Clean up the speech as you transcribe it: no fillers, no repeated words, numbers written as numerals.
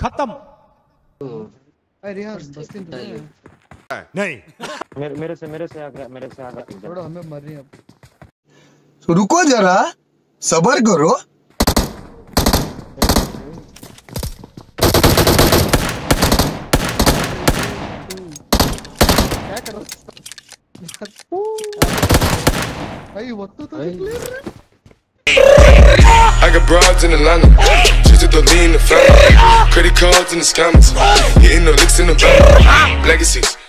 खत्म। अरे यार नहीं मेरे से आ गया थोड़ा हमें मर रही है अब। तो रुको जरा, सबर करो। क्या कर रहा भाई वो तो क्लियर है। I got broads in Atlanta, just to lean the family. Credit cards in the scammers, hitting the licks in the bank. Legacies.